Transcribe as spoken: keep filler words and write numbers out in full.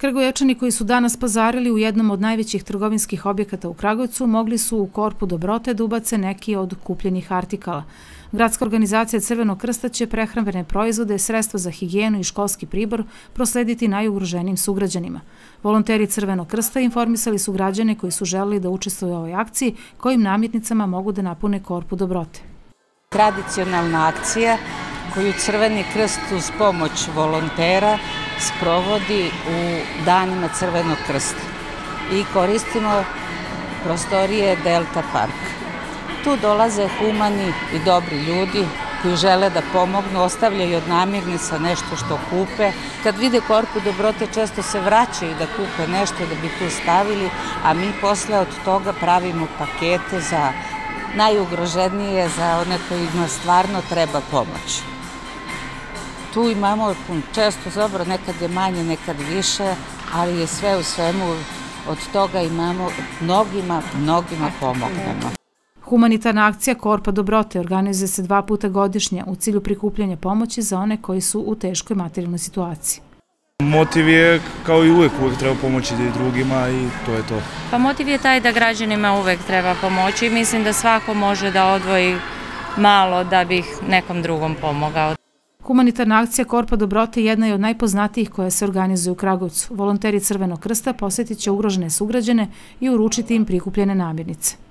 Kragujevčani koji su danas pazarili u jednom od najvećih trgovinskih objekata u Kragujevcu mogli su u korpu dobrote da ubace neki od kupljenih artikala. Gradska organizacija Crvenog krsta će prehrambene proizvode, sredstva za higijenu i školski pribor proslediti najugroženijim sugrađanima. Volonteri Crvenog krsta informisali su građane koji su želeli da učestvuju u ovoj akciji kojim namirnicama mogu da napune korpu dobrote. Tradicionalna akcija koju Crveni krst uz pomoć volontera sprovodi u danima Crvenog krsta i koristimo prostorije Delta parka. Tu dolaze humani i dobri ljudi koji žele da pomognu, ostavljaju od namirnica nešto što kupe. Kad vide korpu dobrote često se vraćaju da kupe nešto da bi tu stavili, a mi posle od toga pravimo pakete za najugroženije, za one kojima stvarno treba pomoć. Tu imamo često, dobro, nekad je manje, nekad više, ali je sve u svemu, od toga imamo mnogima, mnogima pomognemo. Humanitarna akcija Korpa dobrote organizuje se dva puta godišnje u cilju prikupljanja pomoći za one koji su u teškoj materijalnoj situaciji. Motiv je, kao i uvek, uvek treba pomoći drugima i to je to. Pa motiv je taj da građanima uvek treba pomoći i mislim da svako može da odvoji malo da bi nekom drugom pomogao. Humanitarna akcija Korpa dobrote jedna je od najpoznatijih koja se organizuje u Kragujevcu. Volonteri Crvenog krsta posjetit će ugrožene sugrađane i uručiti im prikupljene namirnice.